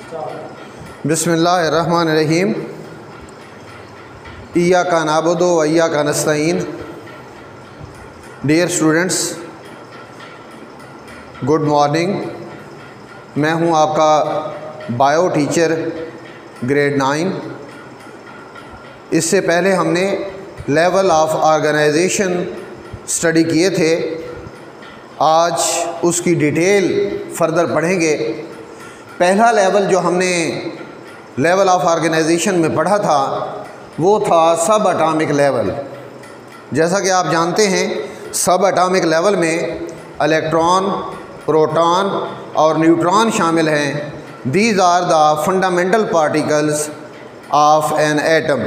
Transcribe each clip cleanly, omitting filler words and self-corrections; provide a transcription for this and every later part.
बिस्मिल्लाहिर्रहमानिर्रहीम। इय्याका नअबुदु व इय्याका नस्तईन। Dear students, good morning. मैं हूं आपका बायो टीचर ग्रेड 9। इससे पहले हमने लेवल ऑफ ऑर्गेनाइजेशन स्टडी किए थे। आज उसकी डिटेल फर्दर पढ़ेंगे। पहला लेवल जो हमने लेवल ऑफ ऑर्गेनाइजेशन में पढ़ा था वो था सब एटॉमिक लेवल। जैसा कि आप जानते हैं, सब एटॉमिक लेवल में इलेक्ट्रॉन, प्रोटॉन और न्यूट्रॉन शामिल हैं। These are the fundamental particles of an atom.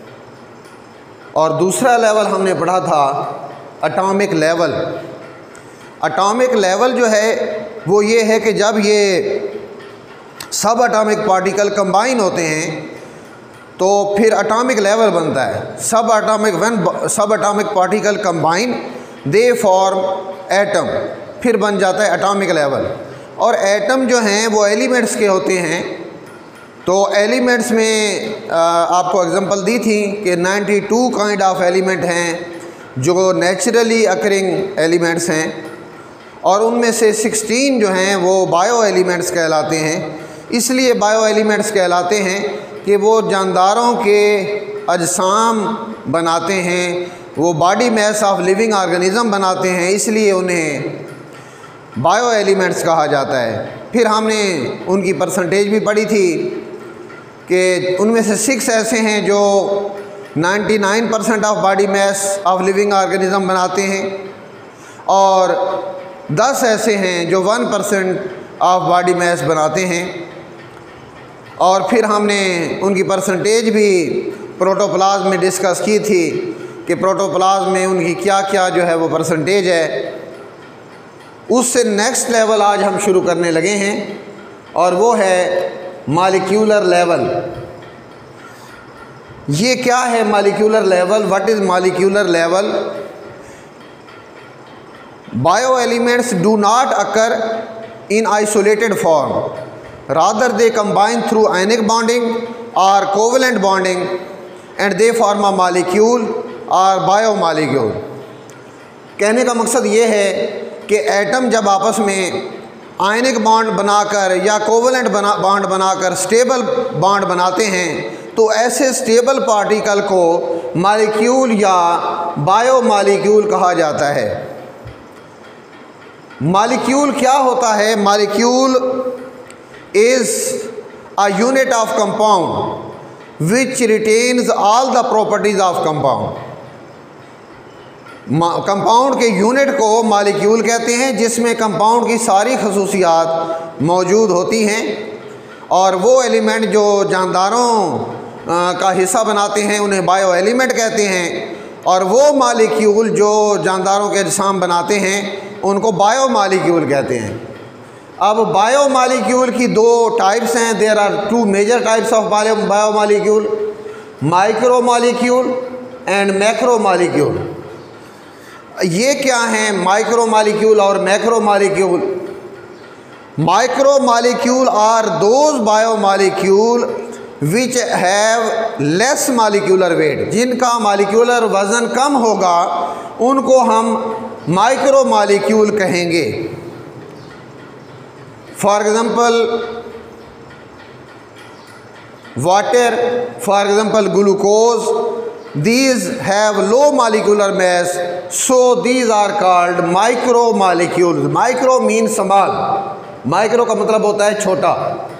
और दूसरा लेवल हमने पढ़ा था एटॉमिक लेवल। एटॉमिक लेवल जो है वो ये है कि जब ये सब एटॉमिक पार्टिकल कंबाइन होते हैं तो फिर एटॉमिक लेवल बनता है। Subatomic particle combine they form atom, फिर बन जाता है एटॉमिक लेवल। और एटम जो हैं वो एलिमेंट्स के होते हैं। तो एलिमेंट्स में आपको एग्जांपल दी थी कि 92 काइंड ऑफ एलिमेंट हैं जो नेचुरली अकरिंग एलिमेंट्स हैं, और उनमें से 16 जो हैं वो बायो एलिमेंट्स कहलाते हैं। इसलिए बायो एलिमेंट्स कहलाते हैं कि वो जानदारों के अजसाम बनाते हैं, वो body mass of living organism बनाते हैं, इसलिए उन्हें बायो एलिमेंट्स कहा जाता है। फिर हमने उनकी परसेंटेज भी पढ़ी थी कि उनमें से 6 ऐसे हैं जो 99% of body mass of living organism बनाते हैं, और 10 ऐसे हैं जो 1% ऑफ बॉडी मास बनाते हैं। और फिर हमने उनकी परसेंटेज भी प्रोटोप्लाज्म में डिस्कस की थी कि प्रोटोप्लाज्म में उनकी क्या क्या जो है वो परसेंटेज है। उससे नेक्स्ट लेवल आज हम शुरू करने लगे हैं, और वो है मॉलिक्यूलर लेवल। ये क्या है molecular level? What is molecular level? Bio elements do not occur in isolated form, rather they combine through ionic bonding or covalent bonding and they form a molecule or biomolecule। कहने का मकसद ये है कि atom जब आपस में आयनिक bond बनाकर या कोवलेंट बॉन्ड बनाकर स्टेबल बॉन्ड बनाते हैं तो ऐसे स्टेबल पार्टिकल को मॉलिक्यूल या बायोमॉलिक्यूल कहा जाता है। मॉलिक्यूल क्या होता है? Molecule is a unit of compound which retains all the properties of compound। Compound के यूनिट को मॉलिक्यूल कहते हैं जिसमें कंपाउंड की सारी खसूसियात मौजूद होती हैं, और वो एलिमेंट जो जानदारों का हिस्सा बनाते हैं उन्हें बायो एलिमेंट कहते हैं, और वो मॉलिक्यूल जो जानदारों के अजसाम बनाते हैं उनको बायो मॉलिक्यूल कहते हैं। अब बायो मॉलिक्यूल की 2 टाइप्स हैं। There are 2 major types of bio molecule, micro molecule and macro molecule. ये क्या हैं माइक्रो मॉलिक्यूल और macro molecule? Micro molecule are those bio molecule which have less molecular weight. जिनका मॉलिक्यूलर वज़न कम होगा उनको हम माइक्रो मॉलिक्यूल कहेंगे। For example water, for example glucose, these have low molecular mass, so these are called micro molecules। micro means small, micro का मतलब होता है छोटा।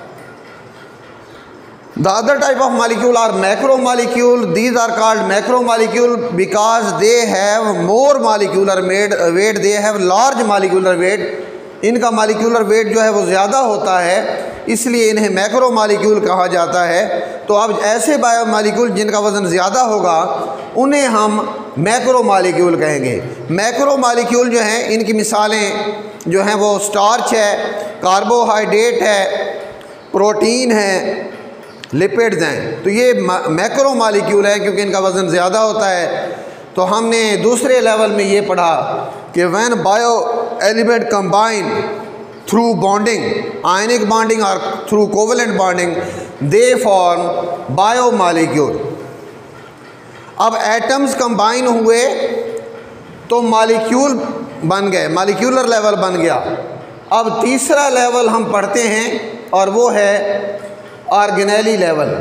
The other type of molecule are macro molecule। these are called macro molecule because they have more molecular weight, they have large molecular weight। इनका molecular weight जो है वो ज़्यादा होता है, इसलिए इन्हें मैक्रो मॉलिक्यूल कहा जाता है। तो अब ऐसे बायो मॉलिक्यूल जिनका वज़न ज़्यादा होगा उन्हें हम मैक्रो मॉलिक्यूल कहेंगे। मैक्रो मॉलिक्यूल जो हैं इनकी मिसालें जो हैं वो स्टार्च है, कार्बोहाइड्रेट है, प्रोटीन है, लिपिड्स हैं। तो ये मैक्रो मॉलिक्यूल है क्योंकि इनका वज़न ज़्यादा होता है। तो हमने दूसरे लेवल में ये पढ़ा कि when bio element combine through bonding, ionic bonding or through covalent bonding, they form biomolecule. अब एटम्स कंबाइन हुए तो मॉलिक्यूल बन गए, मॉलिक्यूलर लेवल बन गया। अब तीसरा लेवल हम पढ़ते हैं और वो है ऑर्गेनेली लेवल।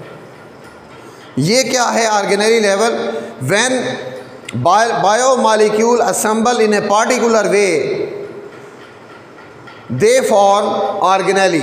ये क्या है organelle level? When biomolecule assemble in a particular way they form organelle.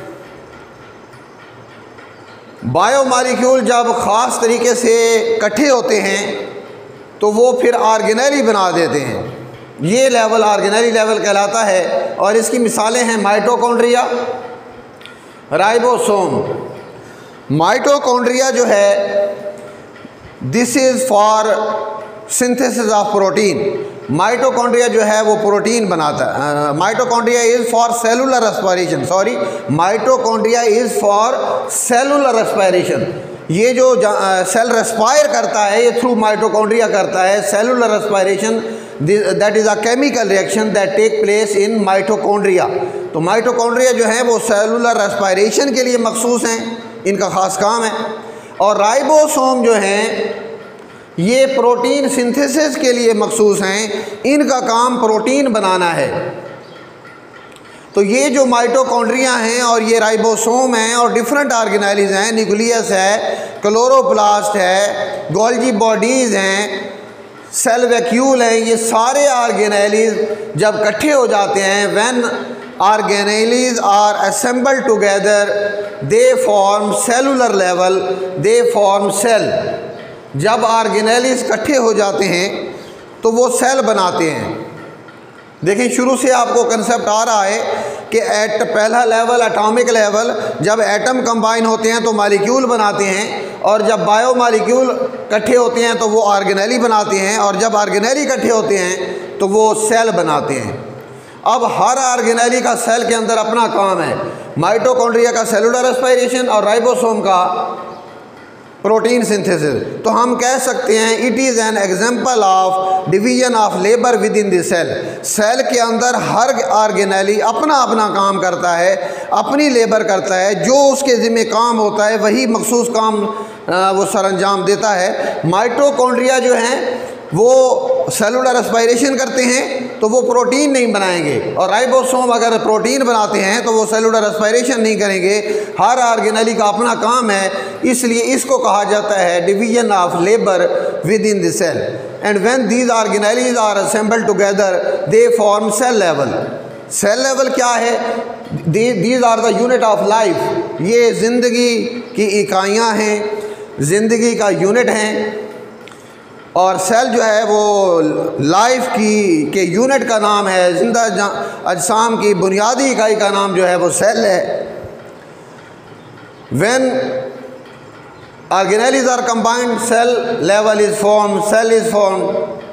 Biomolecule जब ख़ास तरीके से इकट्ठे होते हैं तो वो फिर ऑर्गेनेली बना देते हैं। ये लेवल ऑर्गेनेली लेवल कहलाता है और इसकी मिसालें हैं माइटोकॉन्ड्रिया, राइबोसोम। माइटोकॉन्ड्रिया जो है this is for synthesis of protein. Mitochondria जो है वो प्रोटीन बनाता है। Mitochondria is for cellular respiration, sorry mitochondria is for cellular respiration. ये जो सेल रेस्पायर करता है ये थ्रू माइटोकॉन्ड्रिया करता है। Cellular respiration that is a chemical reaction that take place in mitochondria. तो माइटोकॉन्ड्रिया जो है वो सेलुलर रेस्पिरेशन के लिए मखसूस हैं, इनका ख़ास काम है। और राइबोसोम जो हैं ये प्रोटीन सिंथेसिस के लिए मखसूस हैं, इनका काम प्रोटीन बनाना है। तो ये जो माइटोकॉन्ड्रिया हैं और ये राइबोसोम हैं और डिफरेंट ऑर्गेनेलीज हैं, न्यूक्लियस है, क्लोरोप्लास्ट है, गोल्गी बॉडीज़ हैं, सेल वैक्यूल हैं, ये सारे ऑर्गेनेलीज जब इकट्ठे हो जाते हैं, when organelles are assembled together they form cellular level, they form cell. जब ऑर्गेनेलीज इकट्ठे हो जाते हैं तो वो सेल बनाते हैं। देखिए शुरू से आपको कंसेप्ट आ रहा है कि पहला लेवल एटॉमिक लेवल, जब एटम कंबाइन होते हैं तो मॉलिक्यूल बनाते हैं, और जब बायोमॉलिक्यूल इकट्ठे होते हैं तो वो ऑर्गेनेली बनाते हैं, और जब ऑर्गेनेली इकट्ठे होते हैं तो वो सेल बनाते हैं। अब हर ऑर्गेनेली का सेल के अंदर अपना काम है। माइटोकॉन्ड्रिया का सेलुलर रेस्पिरेशन और राइबोसोम का प्रोटीन सिंथेसिस। तो हम कह सकते हैं it is an example of division of labour within the cell. Cell के अंदर हर ऑर्गेनेली अपना अपना काम करता है, अपनी लेबर करता है, जो उसके ज़िम्मे काम होता है वही मखसूस काम वो सरअंजाम देता है। माइटोकॉन्ड्रिया जो हैं वो सेलुलर रेस्पिरेशन करते हैं तो वो प्रोटीन नहीं बनाएंगे, और राइबोसोम अगर प्रोटीन बनाते हैं तो वो सेलुलर रेस्पिरेशन नहीं करेंगे। हर ऑर्गेनेली का अपना काम है, इसलिए इसको कहा जाता है division of labour within the cell. And when these organelles are assembled together they form cell level. Cell level क्या है? These are the unit of life. ये ज़िंदगी की इकाइयाँ हैं, ज़िंदगी का यूनिट हैं, और सेल जो है वो लाइफ की के यूनिट का नाम है। जिंदा अजसाम की बुनियादी इकाई का नाम जो है वो सेल है। When organelles are combined cell level is form, cell is form.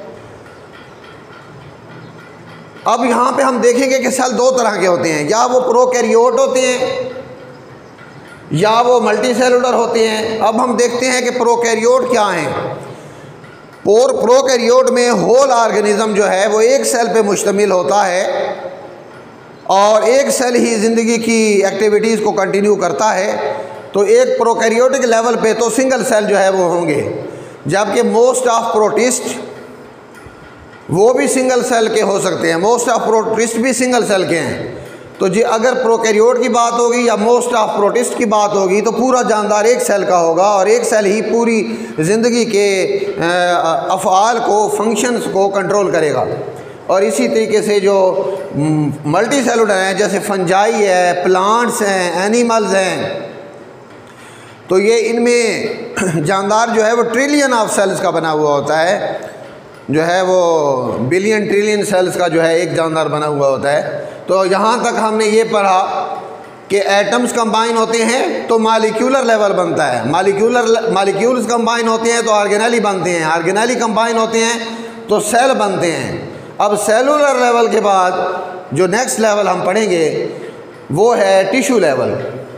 अब यहाँ पे हम देखेंगे कि सेल दो तरह के होते हैं, या वो प्रोकैरियोट होते हैं या वो मल्टी सेलुलर होते हैं। अब हम देखते हैं कि प्रोकैरियोट क्या हैं। और प्रोकैरियोट में होल ऑर्गेनिज्म जो है वो एक सेल पे मुश्तमिल होता है, और एक सेल ही ज़िंदगी की एक्टिविटीज़ को कंटिन्यू करता है। तो एक प्रोकैरियोटिक लेवल पे तो सिंगल सेल जो है वो होंगे, जबकि मोस्ट ऑफ प्रोटिस्ट वो भी सिंगल सेल के हो सकते हैं, मोस्ट ऑफ प्रोटिस्ट भी सिंगल सेल के हैं। तो जी अगर प्रोकैरियोट की बात होगी या मोस्ट ऑफ प्रोटिस्ट की बात होगी तो पूरा जानदार एक सेल का होगा, और एक सेल ही पूरी ज़िंदगी के अफ़आल को, फंक्शंस को कंट्रोल करेगा। और इसी तरीके से जो मल्टी सेलुलर हैं जैसे फंजाई है, प्लांट्स हैं, एनिमल्स हैं, तो ये इनमें जानदार जो है वो ट्रिलियन ऑफ सेल्स का बना हुआ होता है, जो है वो बिलियन ट्रिलियन सेल्स का जो है एक जानदार बना हुआ होता है। तो यहाँ तक हमने ये पढ़ा कि एटम्स कंबाइन होते हैं तो मॉलिक्यूलर लेवल बनता है, मॉलिक्यूल्स कंबाइन होते हैं तो ऑर्गेनेली बनते हैं, ऑर्गेनेली कंबाइन होते हैं तो सेल बनते हैं। अब सेलुलर लेवल के बाद जो नेक्स्ट लेवल हम पढ़ेंगे वो है टिश्यू लेवल।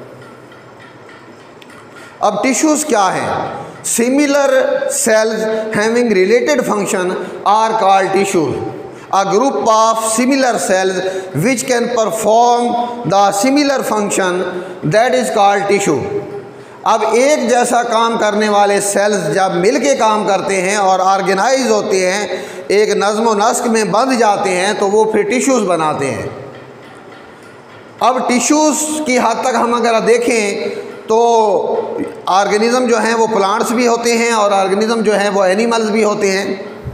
अब टिश्यूज़ क्या हैं? Similar cells having related function are called tissues. a group of similar cells which can perform the similar function that is called tissue। अब एक जैसा काम करने वाले सेल्स जब मिल के काम करते हैं और ऑर्गेनाइज होते हैं, एक नज़्म व नस्क में बंध जाते हैं, तो वो फिर टिश्यूज़ बनाते हैं। अब टिश्यूज़ की हद तक हम अगर देखें तो ऑर्गेनिज़म जो हैं वो प्लांट्स भी होते हैं और ऑर्गेनिज़म जो हैं वो एनिमल्स भी होते हैं।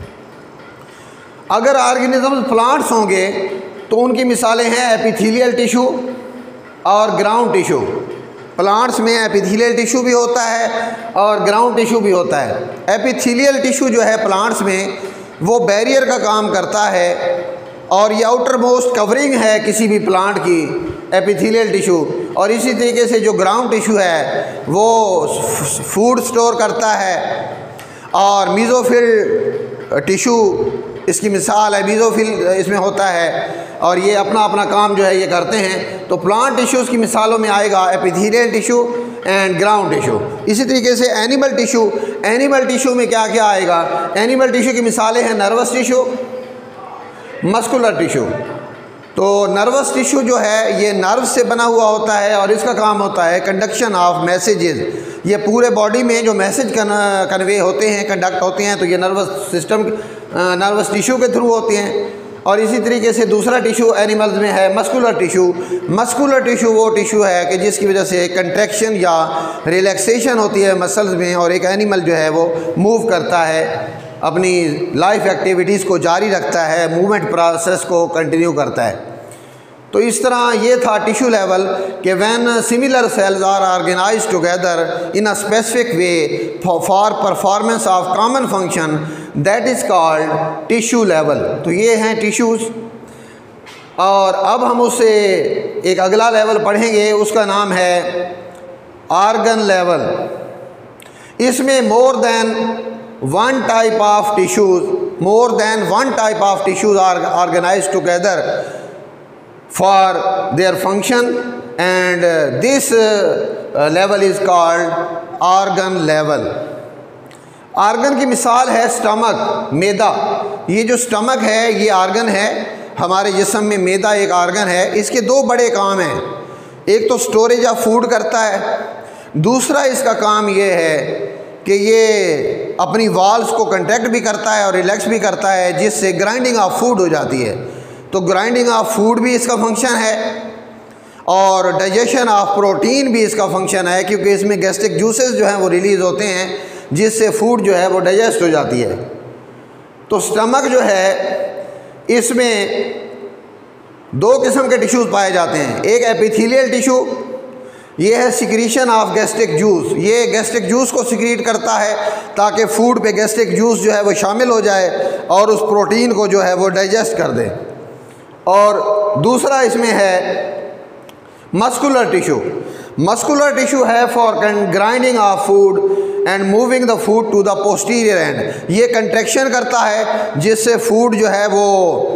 अगर ऑर्गेनिज़म प्लांट्स होंगे तो उनकी मिसालें हैं एपिथेलियल टिश्यू और ग्राउंड टिश्यू। प्लांट्स में एपिथेलियल टिश्यू भी होता है और ग्राउंड टिश्यू भी होता है। एपिथेलियल टिश्यू जो है प्लांट्स में वो बैरियर का काम करता है और ये आउटर मोस्ट कवरिंग है किसी भी प्लांट की, एपिथेलियल टिश्यू। और इसी तरीके से जो ग्राउंड टिश्यू है वो फूड स्टोर करता है। और मीज़ोफिल टिश्यू इसकी मिसाल है, मीज़ोफिल इसमें होता है और ये अपना अपना काम जो है ये करते हैं। तो प्लांट टिश्यूज़ की मिसालों में आएगा epithelial tissue and ground tissue. इसी तरीके से एनिमल टिश्यू, एनिमल टिश्यू में क्या क्या आएगा? एनिमल टिश्यू की मिसालें हैं नर्वस टिश्यू, मस्कुलर टिश्यू। तो नर्वस टिश्यू जो है ये नर्व से बना हुआ होता है और इसका काम होता है कंडक्शन ऑफ मैसेजेस। ये पूरे बॉडी में जो मैसेज कन्वे होते हैं, कंडक्ट होते हैं, तो ये नर्वस सिस्टम, नर्वस टिश्यू के थ्रू होते हैं। और इसी तरीके से दूसरा टिश्यू एनिमल्स में है मस्कुलर टिश्यू। मस्कुलर टिश्यू वो टिश्यू है कि जिसकी वजह से कंट्रैक्शन या रिलैक्सेशन होती है मसल्स में और एक एनिमल जो है वो मूव करता है, अपनी लाइफ एक्टिविटीज़ को जारी रखता है, मूवमेंट प्रोसेस को कंटिन्यू करता है। तो इस तरह ये था टिश्यू लेवल कि when similar cells are organised together in a specific way for performance of common function that is called tissue level. तो ये हैं टिश्यूज़। और अब हम उससे एक अगला लेवल पढ़ेंगे, उसका नाम है ऑर्गन लेवल। इसमें more than one type of tissues are organised together for their function and this level is called organ level। Organ की मिसाल है स्टमक, मैदा। ये जो स्टमक है ये ऑर्गन है, हमारे जिस्म में मैदा एक ऑर्गन है। इसके दो बड़े काम हैं, एक तो स्टोरेज ऑफ फूड करता है, दूसरा इसका काम ये है कि ये अपनी वाल्स को कंट्रैक्ट भी करता है और रिलैक्स भी करता है, जिससे ग्राइंडिंग ऑफ फूड हो जाती है। तो ग्राइंडिंग ऑफ फूड भी इसका फंक्शन है और डाइजेशन ऑफ प्रोटीन भी इसका फंक्शन है, क्योंकि इसमें गैस्ट्रिक जूसेस जो हैं वो रिलीज़ होते हैं, जिससे फूड जो है वो डाइजेस्ट हो जाती है। तो स्टमक जो है इसमें दो किस्म के टिश्यूज़ पाए जाते हैं। एक एपिथेलियल टिश्यू, ये है सिक्रीशन ऑफ गैस्ट्रिक जूस। ये गैस्ट्रिक जूस को सिक्रीट करता है ताकि फूड पे गैस्ट्रिक जूस जो है वो शामिल हो जाए और उस प्रोटीन को जो है वो डाइजेस्ट कर दे। और दूसरा इसमें है मस्कुलर टिश्यू। मस्कुलर टिश्यू है for grinding of food and moving the food to the posterior end. ये कंट्रैक्शन करता है जिससे फूड जो है वो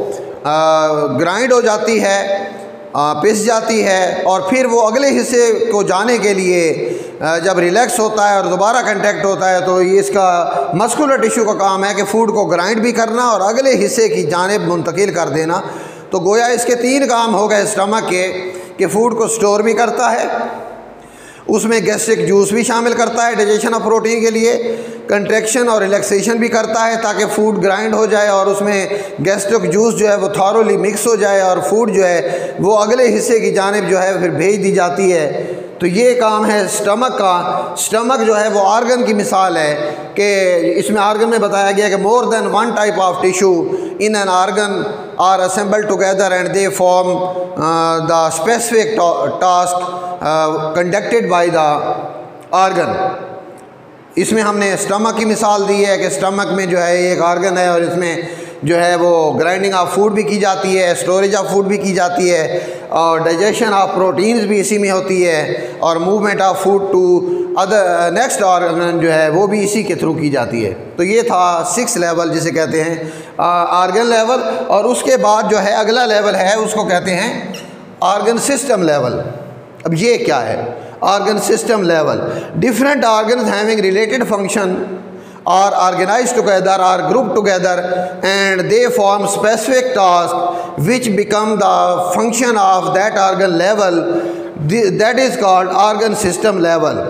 ग्राइंड हो जाती है, पिस जाती है और फिर वो अगले हिस्से को जाने के लिए जब रिलैक्स होता है और दोबारा कंट्रैक्ट होता है, तो ये इसका मस्कुलर टिश्यू का काम है कि फ़ूड को ग्राइंड भी करना और अगले हिस्से की जानिब मुंतकिल कर देना। तो गोया इसके तीन काम हो गए स्टमक के कि फ़ूड को स्टोर भी करता है, उसमें गैस्ट्रिक जूस भी शामिल करता है डाइजेशन ऑफ प्रोटीन के लिए, कंट्रैक्शन और रिलैक्सेशन भी करता है ताकि फ़ूड ग्राइंड हो जाए और उसमें गैस्ट्रिक जूस जो है वो थॉरोली मिक्स हो जाए और फूड जो है वो अगले हिस्से की जानिब जो है फिर भेज दी जाती है। तो ये काम है स्टमक का। स्टमक जो है वो ऑर्गन की मिसाल है कि इसमें ऑर्गन में बताया गया कि more than one type of tissue in an organ are assembled together and they form the specific task conducted by the organ. इसमें हमने स्टमक की मिसाल दी है कि स्टमक में जो है एक ऑर्गन है और इसमें जो है वो ग्राइंडिंग ऑफ फूड भी की जाती है, स्टोरेज ऑफ फूड भी की जाती है और डाइजेशन ऑफ प्रोटीन्स भी इसी में होती है और movement of food to other next organ जो है वो भी इसी के थ्रू की जाती है। तो ये था 6 लेवल जिसे कहते हैं ऑर्गन लेवल। और उसके बाद जो है अगला लेवल है उसको कहते हैं ऑर्गन सिस्टम लेवल। अब ये क्या है organ system level? Different organs having related function are organized together, are grouped together, and they form specific tasks which become the function of that organ level. That is called organ system level.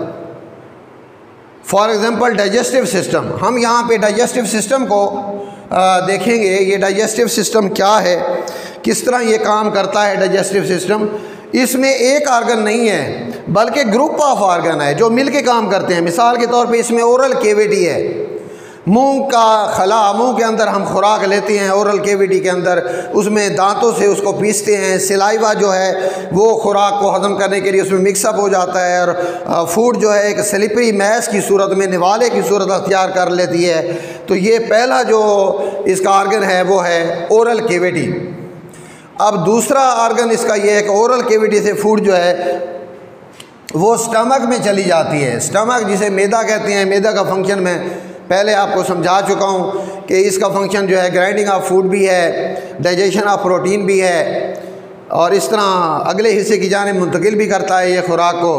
For example digestive system, हम यहाँ पे digestive system को देखेंगे। ये digestive system क्या है, किस तरह ये काम करता है डाइजेस्टिव सिस्टम। इसमें एक आर्गन नहीं है बल्कि ग्रुप ऑफ आर्गन है जो मिल के काम करते हैं। मिसाल के तौर पे इसमें ओरल केविटी है, मुंह का खला, मुंह के अंदर हम खुराक लेते हैं, ओरल केविटी के अंदर उसमें दांतों से उसको पीसते हैं। सिलाइवा जो है वो खुराक को हज़म करने के लिए उसमें मिक्सअप हो जाता है और फूड जो है एक स्लिपरी मैश की सूरत में, निवाले की सूरत अख्तियार कर लेती है। तो ये पहला जो इसका आर्गन है वो है ओरल केविटी। अब दूसरा आर्गन इसका ये है कि ओरल केविटी से फूड जो है वो स्टमक में चली जाती है। स्टमक जिसे मैदा कहते हैं, मैदा का फंक्शन मैं पहले आपको समझा चुका हूँ कि इसका फंक्शन जो है ग्राइंडिंग ऑफ फूड भी है, डाइजेशन ऑफ प्रोटीन भी है और इस तरह अगले हिस्से की जानिब मुंतकिल भी करता है ये खुराक को।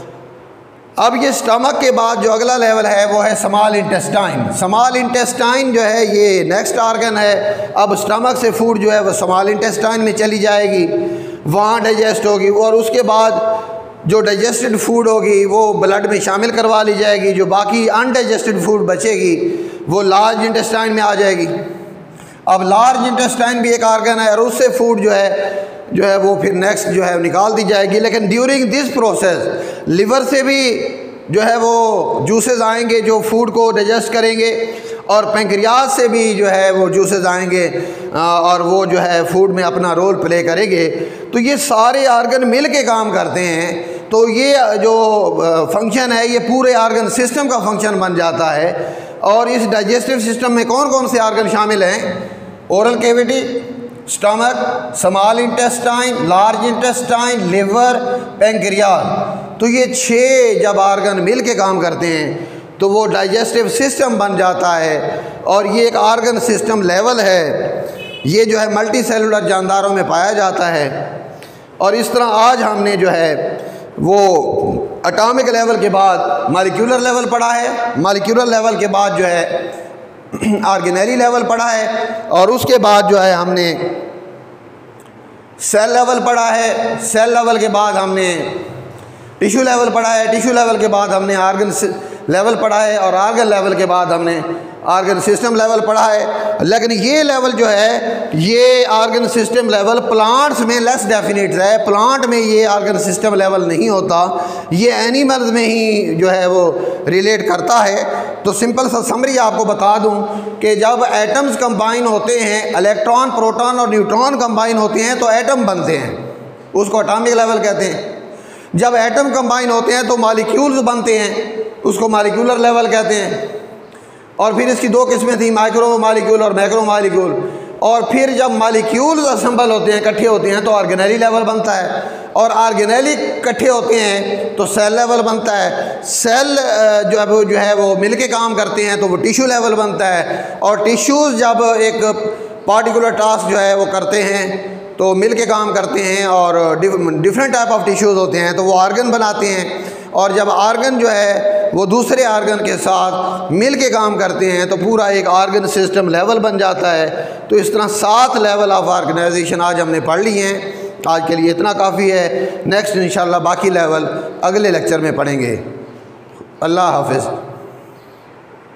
अब ये स्टमक के बाद जो अगला लेवल है वो है स्मॉल इंटेस्टाइन। स्मॉल इंटेस्टाइन जो है ये नेक्स्ट आर्गन है। अब स्टमक से फूड जो है वो स्मॉल इंटेस्टाइन में चली जाएगी, वहाँ डाइजेस्ट होगी और उसके बाद जो डाइजेस्टेड फूड होगी वो ब्लड में शामिल करवा ली जाएगी। जो बाकी अनडाइजेस्टेड फूड बचेगी वो लार्ज इंटेस्टाइन में आ जाएगी। अब लार्ज इंटेस्टाइन भी एक आर्गन है और उससे फूड जो है वो फिर नेक्स्ट जो है निकाल दी जाएगी। लेकिन ड्यूरिंग दिस प्रोसेस लिवर से भी जो है वो जूसेस आएंगे जो फूड को डाइजेस्ट करेंगे और पैंक्रियाज से भी जो है वो जूसेस आएंगे और वो जो है फूड में अपना रोल प्ले करेंगे। तो ये सारे आर्गन मिल के काम करते हैं। तो ये जो फंक्शन है ये पूरे आर्गन सिस्टम का फंक्शन बन जाता है। और इस डाइजेस्टिव सिस्टम में कौन कौन से आर्गन शामिल हैं? Oral cavity, stomach, small intestine, large intestine, liver, pancreas. तो ये 6 जब आर्गन मिल के काम करते हैं तो वो डाइजेस्टिव सिस्टम बन जाता है और ये एक आर्गन सिस्टम लेवल है। ये जो है मल्टी सेलुलर जानदारों में पाया जाता है। और इस तरह आज हमने जो है वो एटॉमिक लेवल के बाद मॉलिक्यूलर लेवल पढ़ा है, मॉलिक्यूलर लेवल के बाद जो है ऑर्गेनेली लेवल पढ़ा है और उसके बाद जो है हमने सेल लेवल पढ़ा है, सेल लेवल के बाद हमने टिश्यू लेवल पढ़ा है, टिश्यू लेवल के बाद हमने आर्गन लेवल पढ़ा है और आर्गन लेवल के बाद हमने आर्गन सिस्टम लेवल पढ़ा है। लेकिन ये लेवल जो है ये आर्गन सिस्टम लेवल प्लांट्स में लेस डेफिनेट है। प्लांट में ये आर्गन सिस्टम लेवल नहीं होता, ये एनिमल्स में ही जो है वो रिलेट करता है। तो सिंपल सा समरी आपको बता दूं कि जब एटम्स कंबाइन होते हैं, इलेक्ट्रॉन, प्रोटॉन और न्यूट्रॉन कंबाइन होते हैं तो एटम बनते हैं, उसको एटॉमिक लेवल कहते हैं। जब एटम कंबाइन होते हैं तो मॉलिक्यूल्स बनते हैं, उसको मॉलिक्यूलर लेवल कहते हैं। और फिर इसकी 2 किस्में थी, माइक्रो मॉलिक्यूल और मैक्रो मॉलिक्यूल। और फिर जब मॉलिक्यूल्स असेंबल होते हैं, इकट्ठे होते हैं तो ऑर्गेनेली लेवल बनता है और ऑर्गेनेली इकट्ठे होते हैं तो सेल लेवल बनता है। सेल जो है वो मिल के काम करते हैं तो वो टिश्यू लेवल बनता है। और टिश्यूज़ जब एक पार्टिकुलर टास्क जो है वो करते हैं तो मिल के काम करते हैं और डिफरेंट टाइप ऑफ टिश्यूज़ होते हैं तो वो आर्गन बनाते हैं। और जब आर्गन जो है वो दूसरे आर्गन के साथ मिल के काम करते हैं तो पूरा एक आर्गन सिस्टम लेवल बन जाता है। तो इस तरह 7 लेवल ऑफ ऑर्गेनाइजेशन आज हमने पढ़ ली हैं। आज के लिए इतना काफ़ी है। नेक्स्ट इंशाल्लाह बाकी लेवल अगले लेक्चर में पढ़ेंगे। अल्लाह हाफ़िज़।